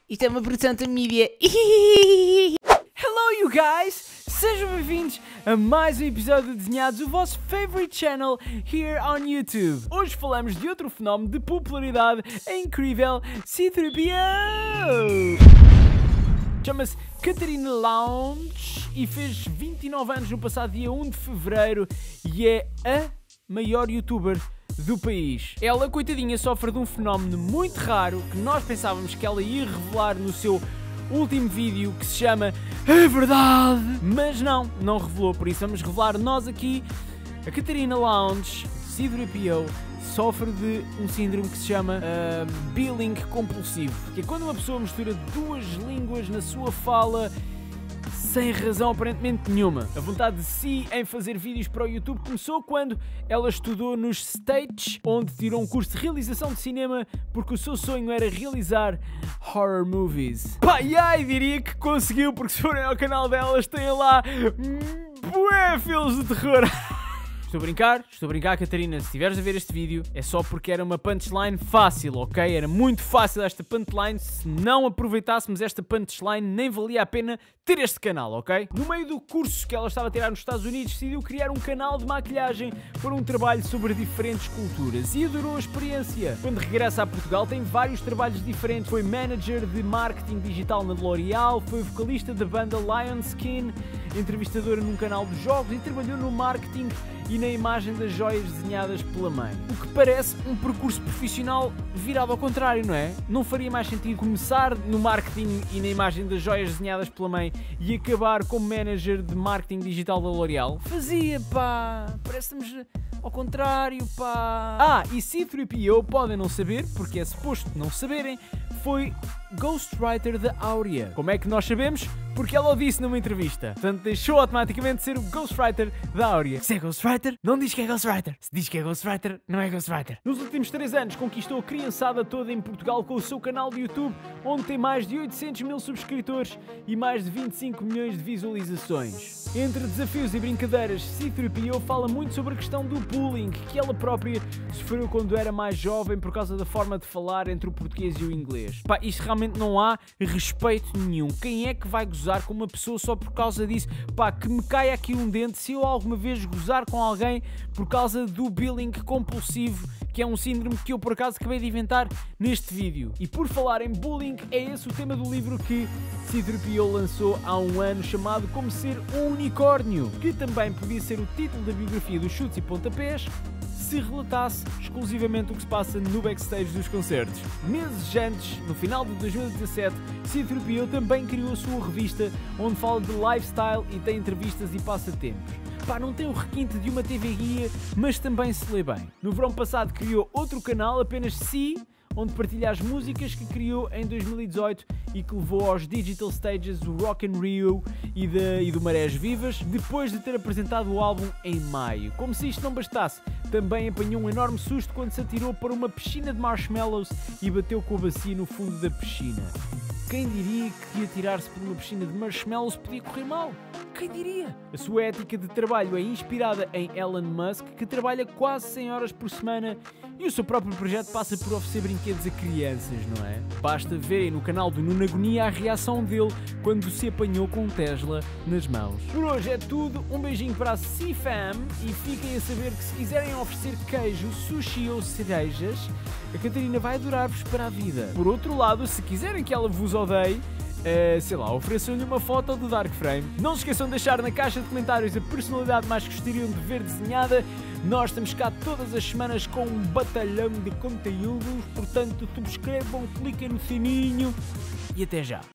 Isto é uma produção da mídia. Hello you guys! Sejam bem-vindos a mais um episódio de Desenhados, o vosso favorite channel here on YouTube. Hoje falamos de outro fenómeno de popularidade, a incrível C-3PO! Chama-se Catarina Lounge e fez 29 anos no passado dia 1 de Fevereiro e é a maior youtuber do país. Ela, coitadinha, sofre de um fenómeno muito raro que nós pensávamos que ela ia revelar no seu último vídeo, que se chama A Verdade, mas não revelou, por isso vamos revelar nós aqui. A Catarina Lounge, C-3PO, sofre de um síndrome que se chama billing compulsivo, que é quando uma pessoa mistura duas línguas na sua fala sem razão aparentemente nenhuma. A vontade de si em fazer vídeos para o YouTube começou quando ela estudou nos States, onde tirou um curso de realização de cinema, porque o seu sonho era realizar horror movies. Pá, e ai, diria que conseguiu, porque se forem ao canal delas têm lá bué filmes de terror. Estou a brincar, Catarina, se estiveres a ver este vídeo é só porque era uma punchline fácil, ok? Era muito fácil esta punchline, se não aproveitássemos esta punchline nem valia a pena ter este canal, ok? No meio do curso que ela estava a tirar nos Estados Unidos, decidiu criar um canal de maquilhagem para um trabalho sobre diferentes culturas e adorou a experiência. Quando regressa a Portugal tem vários trabalhos diferentes, foi manager de marketing digital na L'Oréal, foi vocalista da banda Lionskin, entrevistadora num canal de jogos e trabalhou no marketing e na imagem das joias desenhadas pela mãe. O que parece um percurso profissional virado ao contrário, não é? Não faria mais sentido começar no marketing e na imagem das joias desenhadas pela mãe e acabar como manager de marketing digital da L'Oréal? Fazia, pá! Parece-me ao contrário, pá! E C-3PO, podem não saber, porque é suposto não saberem, foi ghostwriter da Áurea. Como é que nós sabemos? Porque ela o disse numa entrevista. Portanto, deixou automaticamente de ser o ghostwriter da Áurea. Se é ghostwriter, não diz que é ghostwriter. Se diz que é ghostwriter, não é ghostwriter. Nos últimos 3 anos, conquistou a criançada toda em Portugal com o seu canal de YouTube, onde tem mais de 800 mil subscritores e mais de 25 milhões de visualizações. Entre desafios e brincadeiras, C-3PO fala muito sobre a questão do bullying que ela própria sofreu quando era mais jovem por causa da forma de falar entre o português e o inglês. Pá, isto realmente não há respeito nenhum. Quem é que vai gozar com uma pessoa só por causa disso? Pá, que me caia aqui um dente se eu alguma vez gozar com alguém por causa do billing compulsivo, que é um síndrome que eu por acaso acabei de inventar neste vídeo. E por falar em bullying, é esse o tema do livro que C-3PO lançou há um ano, chamado Como Ser um Unicórnio, que também podia ser o título da biografia dos Chutes e Pontapés se relatasse exclusivamente o que se passa no backstage dos concertos. Meses antes, no final de 2017, C-3PO também criou a sua revista, onde fala de lifestyle e tem entrevistas e passatempos. Pá, não tem o requinte de uma TV guia, mas também se lê bem. No verão passado criou outro canal, apenas Si, onde partilha as músicas que criou em 2018 e que levou aos Digital Stages do Rock in Rio e do Marés Vivas, depois de ter apresentado o álbum em maio. Como se isto não bastasse, também apanhou um enorme susto quando se atirou para uma piscina de marshmallows e bateu com a bacia no fundo da piscina. Quem diria que atirar-se por uma piscina de marshmallows podia correr mal? Quem diria? A sua ética de trabalho é inspirada em Elon Musk, que trabalha quase 100 horas por semana, e o seu próprio projeto passa por oferecer brinquedos a crianças, não é? Basta verem no canal do Nuno Agonia a reação dele quando se apanhou com um Tesla nas mãos. Por hoje é tudo, um beijinho para a C-Fam e fiquem a saber que se quiserem oferecer queijo, sushi ou cerejas, a Catarina vai adorar-vos para a vida. Por outro lado, se quiserem que ela vos odeie, sei lá, ofereçam-lhe uma foto do Dark Frame. Não se esqueçam de deixar na caixa de comentários a personalidade mais que gostariam de ver desenhada. Nós estamos cá todas as semanas com um batalhão de conteúdos, portanto subscrevam, cliquem no sininho e até já.